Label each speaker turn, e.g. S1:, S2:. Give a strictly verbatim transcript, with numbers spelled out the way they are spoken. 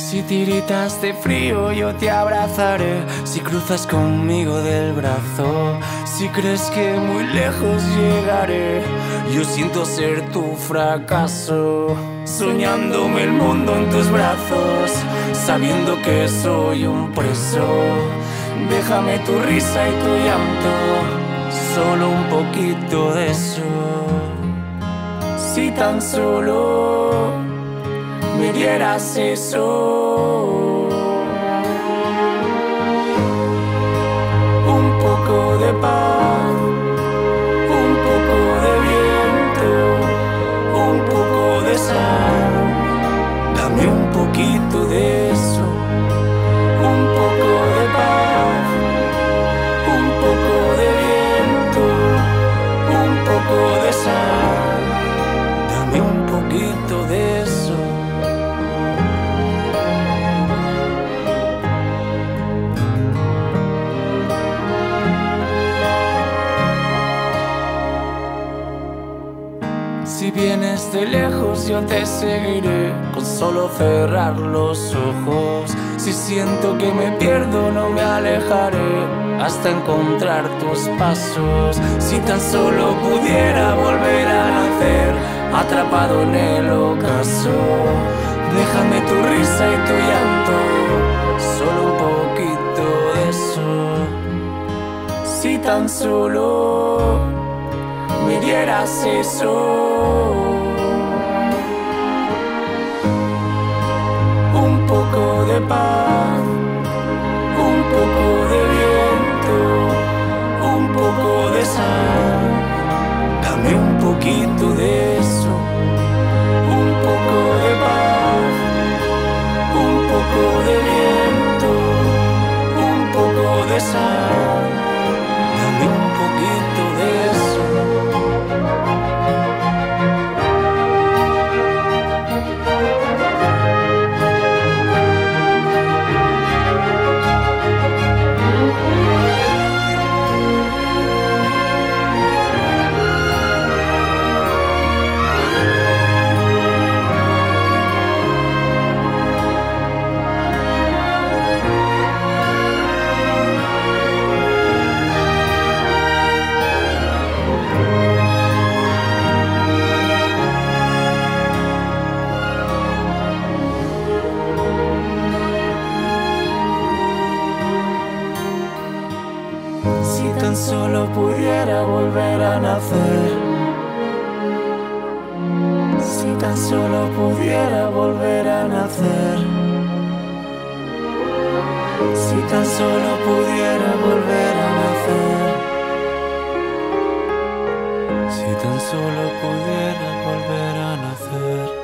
S1: Si tiritas de frío yo te abrazaré, si cruzas conmigo del brazo, si crees que muy lejos llegaré, yo siento ser tu fracaso, soñándome el mundo en tus brazos, sabiendo que soy un preso. Déjame tu risa y tu llanto, solo un poquito de eso. Si tan solo me dieras eso, un poco de paz, un poco de viento, un poco de sal, dame un poquito de eso, un poco de paz, un poco de viento, un poco de sal, dame un poquito de eso. Si vienes de lejos yo te seguiré, con solo cerrar los ojos. Si siento que me pierdo no me alejaré, hasta encontrar tus pasos. Si tan solo pudiera volver a nacer, atrapado en el ocaso. Déjame tu risa y tu llanto, solo un poquito de eso. Si tan solo me dieras eso, un poco de paz, un poco de viento, un poco de sal, dame un poquito de eso, un poco de paz, un poco de viento, un poco de sal, dame un poquito de eso. Si tan solo pudiera volver a nacer, si tan solo pudiera volver a nacer, si tan solo pudiera volver a nacer, si tan solo pudiera volver a nacer.